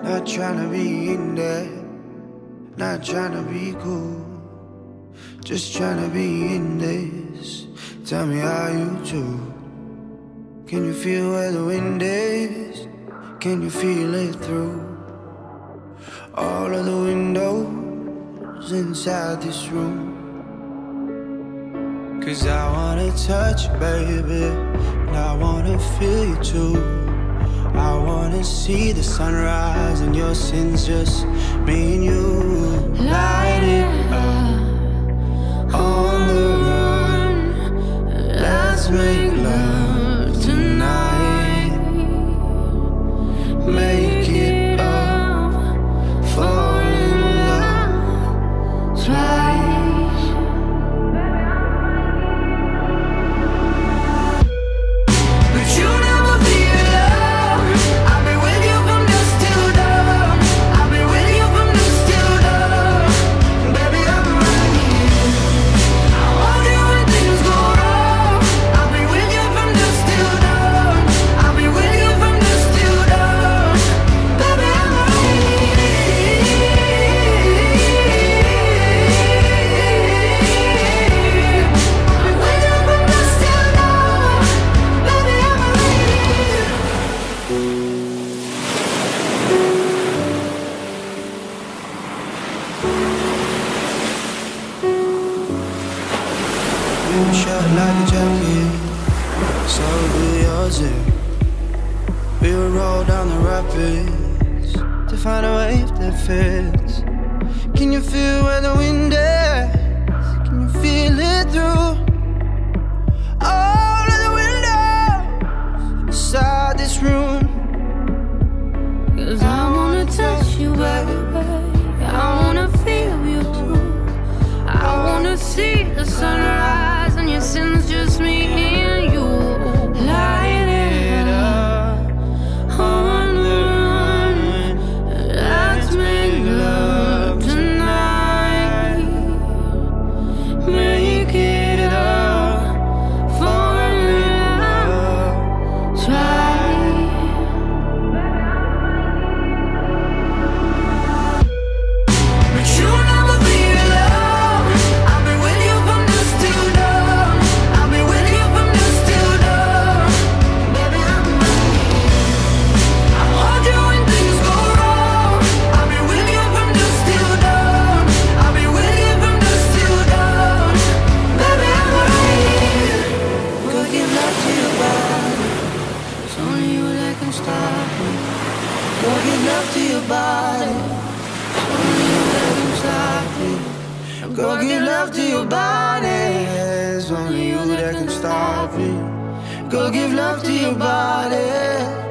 Not tryna be in there, not tryna be cool, just tryna be in this. Tell me how you do. Can you feel where the wind is? Can you feel it through all of the windows inside this room? 'Cause I wanna touch you, baby, and I wanna feel you too. I wanna see the sunrise and your sins, just me and you. Light it up on the run. Let's make love tonight. Make it up, fall in love twice. But you never be alone. I'll be with you from dusk till dawn. I'll be with you from dusk till dawn. Baby, I'm right here. I want you when things go wrong. I'll be with you from dusk till dawn. I'll be with you from dusk till dawn. Baby, I'm right here. I'm with you from dusk till dawn. Baby, I'm right here. You shut like a jacket, so do yours. We will roll down the rapids to find a wave that fits. Can you feel where the wind is? Can you feel it through all of the windows inside this room? 'Cause I wanna touch you, baby. I wanna feel you too. I wanna see the sunrise and your sins, just me and you. Light it up on the run. Let's make love tonight. Make it up, fall in love twice. But you'll never be alone. I'll be with you from dusk till dawn. I'll be with you from dusk till dawn. Baby, I'm right here. I want you when things go wrong. I'll be with you from dusk till dawn. I'll be with you from dusk till dawn. Baby, I'm right here. Go give love to your body. It's only you that can stop me. Go give love to your body. Only you that can stop me. Go give love to your body. It's only you that can stop me. Go give love to your body.